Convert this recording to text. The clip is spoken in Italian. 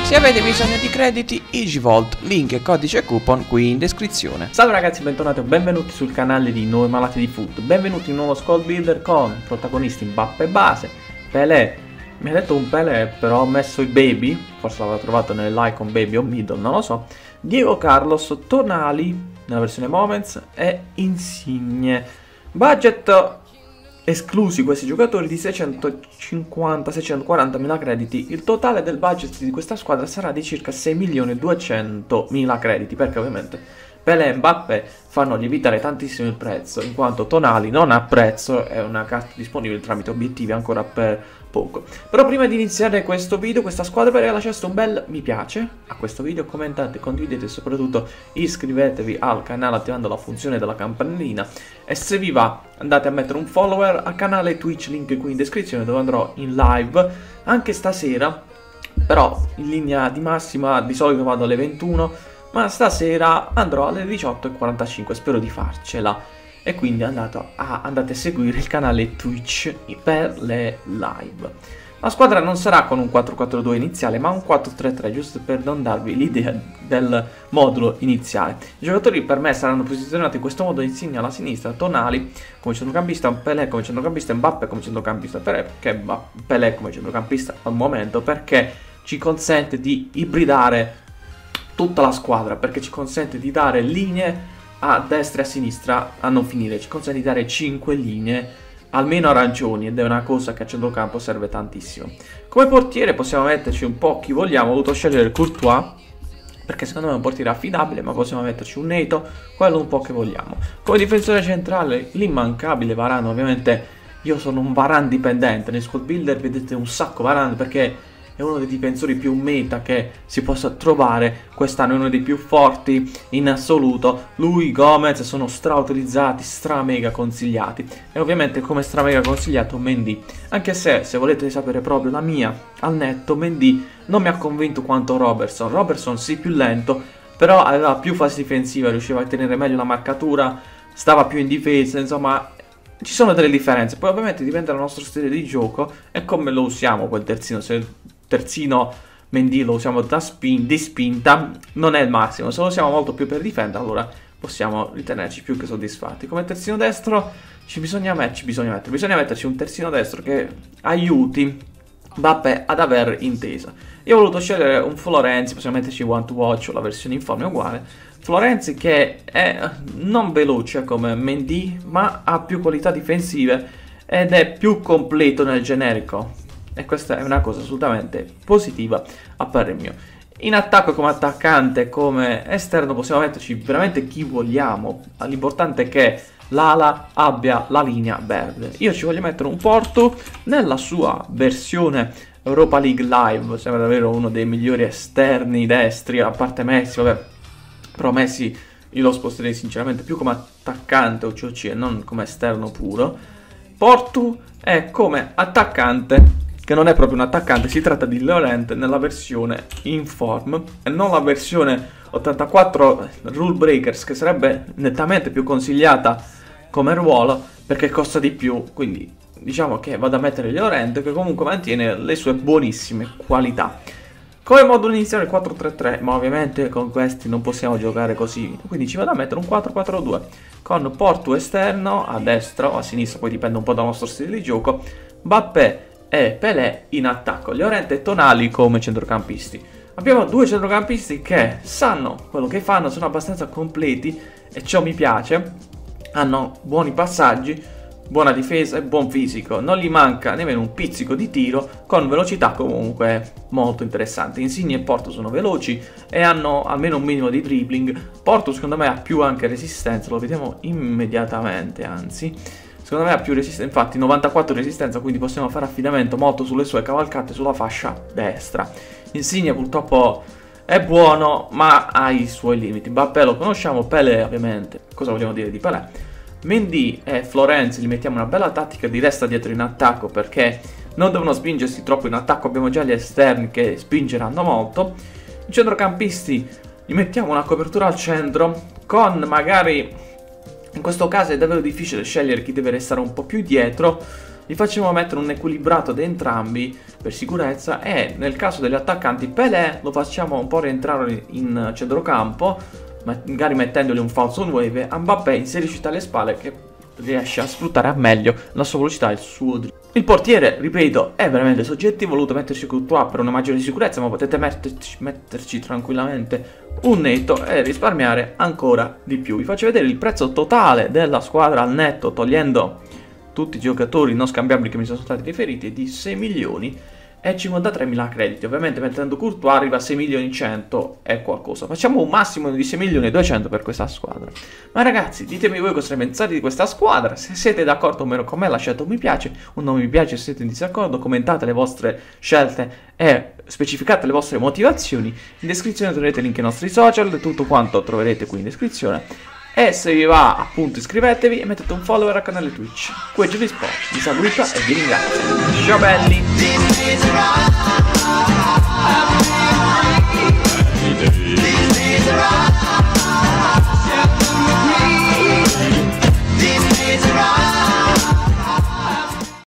Se avete bisogno di crediti, EasyVolt, link e codice coupon qui in descrizione. Salve ragazzi, bentornati o benvenuti sul canale di Noi Malati di Foot. Benvenuti in un nuovo squad builder con protagonisti Mbappé base, Pelé. Mi ha detto un Pelé, però ho messo i baby, forse l'avrò trovato nell'icon baby o middle, non lo so. Diego Carlos, Tonali nella versione Moments e Insigne. Budget esclusi questi giocatori di 650-640 mila crediti. Il totale del budget di questa squadra sarà di circa 6.200.000 crediti, perché ovviamente Pelé e Mbappé fanno lievitare tantissimo il prezzo, in quanto Tonali non ha prezzo, è una carta disponibile tramite obiettivi ancora per poco. Però prima di iniziare questo video, questa squadra, lasciate un bel mi piace a questo video, commentate, condividete e soprattutto iscrivetevi al canale attivando la funzione della campanellina, e se vi va andate a mettere un follower al canale Twitch, link qui in descrizione, dove andrò in live anche stasera, però in linea di massima di solito vado alle 21, ma stasera andrò alle 18:45, spero di farcela. E quindi andate a seguire il canale Twitch per le live. La squadra non sarà con un 4-4-2 iniziale, ma un 4-3-3, giusto per non darvi l'idea del modulo iniziale. I giocatori per me saranno posizionati in questo modo: Insigne alla sinistra, Tonali come centrocampista, Pelé come centrocampista e Mbappé come centrocampista. Perché Pelé come centrocampista al momento? Perché ci consente di ibridare tutta la squadra, perché ci consente di dare linee a destra e a sinistra a non finire, ci consente di dare 5 linee almeno arancioni, ed è una cosa che a centrocampo serve tantissimo. Come portiere possiamo metterci un po' chi vogliamo. Ho voluto scegliere Courtois perché secondo me è un portiere affidabile, ma possiamo metterci un Neto, quello un po' che vogliamo. Come difensore centrale l'immancabile Varane. Ovviamente io sono un Varane dipendente, nei squad builder vedete un sacco Varane perché è uno dei difensori più meta che si possa trovare quest'anno, è uno dei più forti in assoluto. Lui, Gomez sono strautilizzati, mega consigliati, e ovviamente come mega consigliato Mendy, anche se volete sapere proprio la mia al netto, Mendy non mi ha convinto quanto Robertson sì, più lento, però aveva più fase difensiva, riusciva a tenere meglio la marcatura, stava più in difesa, insomma ci sono delle differenze. Poi ovviamente dipende dal nostro stile di gioco e come lo usiamo quel terzino. Se il terzino Mendy lo usiamo di spinta non è il massimo, se lo usiamo molto più per difendere allora possiamo ritenerci più che soddisfatti. Come terzino destro bisogna metterci un terzino destro che aiuti Mbappé ad aver intesa. Io ho voluto scegliere un Florenzi, possiamo metterci One to Watch o la versione informe uguale. Florenzi che è non veloce come Mendy, ma ha più qualità difensive ed è più completo nel generico, e questa è una cosa assolutamente positiva a parer mio. In attacco, come attaccante, come esterno possiamo metterci veramente chi vogliamo, l'importante è che l'ala abbia la linea verde. Io ci voglio mettere un Porto nella sua versione Europa League Live, sembra davvero uno dei migliori esterni destri, a parte Messi, vabbè, però Messi io lo sposterei sinceramente più come attaccante OCC e non come esterno puro. Porto è come attaccante, che non è proprio un attaccante, si tratta di Laurent nella versione Inform e non la versione 84 Rule Breakers, che sarebbe nettamente più consigliata come ruolo perché costa di più, quindi diciamo che vado a mettere Laurent, che comunque mantiene le sue buonissime qualità. Come modulo iniziale 4-3-3, ma ovviamente con questi non possiamo giocare così, quindi ci vado a mettere un 4-4-2 con Porto esterno a destra o a sinistra, poi dipende un po' dal nostro stile di gioco, Mbappé e Pelé in attacco, Llorente e Tonali come centrocampisti. Abbiamo due centrocampisti che sanno quello che fanno, sono abbastanza completi e ciò mi piace, hanno buoni passaggi, buona difesa e buon fisico, non gli manca nemmeno un pizzico di tiro, con velocità comunque molto interessante. Insigne e Porto sono veloci e hanno almeno un minimo di dribbling. Porto secondo me ha più anche resistenza, lo vediamo immediatamente, anzi secondo me ha più resistenza, infatti 94 resistenza, quindi possiamo fare affidamento molto sulle sue cavalcate sulla fascia destra. Insigne purtroppo è buono ma ha i suoi limiti. Mbappé lo conosciamo, Pelé ovviamente, cosa vogliamo dire di Pelé? Mendy e Florenzi li mettiamo una bella tattica di resta dietro in attacco, perché non devono spingersi troppo in attacco, abbiamo già gli esterni che spingeranno molto. I centrocampisti gli mettiamo una copertura al centro con magari In questo caso è davvero difficile scegliere chi deve restare un po' più dietro, li facciamo mettere un equilibrato da entrambi per sicurezza, e nel caso degli attaccanti Pelé lo facciamo un po' rientrare in centrocampo, magari mettendogli un falso 9. A Mbappé inserisci alle spalle che riesce a sfruttare a meglio la sua velocità e il suo dribbling. Il portiere, ripeto, è veramente soggettivo, ho voluto metterci Courtois per una maggiore sicurezza, ma potete metterci tranquillamente un netto e risparmiare ancora di più. Vi faccio vedere il prezzo totale della squadra al netto, togliendo tutti i giocatori non scambiabili che mi sono stati riferiti, di 6 milioni e 53.000 crediti. Ovviamente mettendo Courtois arriva a 6 milioni 100 e qualcosa. Facciamo un massimo di 6 milioni 200 per questa squadra. Ma ragazzi, ditemi voi cosa ne pensate di questa squadra. Se siete d'accordo con me lasciate un mi piace, un non mi piace se siete in disaccordo, commentate le vostre scelte e specificate le vostre motivazioni. In descrizione troverete link ai nostri social, tutto quanto troverete qui in descrizione. E se vi va, appunto, iscrivetevi e mettete un follower al canale Twitch. Qui è GV Sport, vi saluta e vi ringrazio. Ciao belli!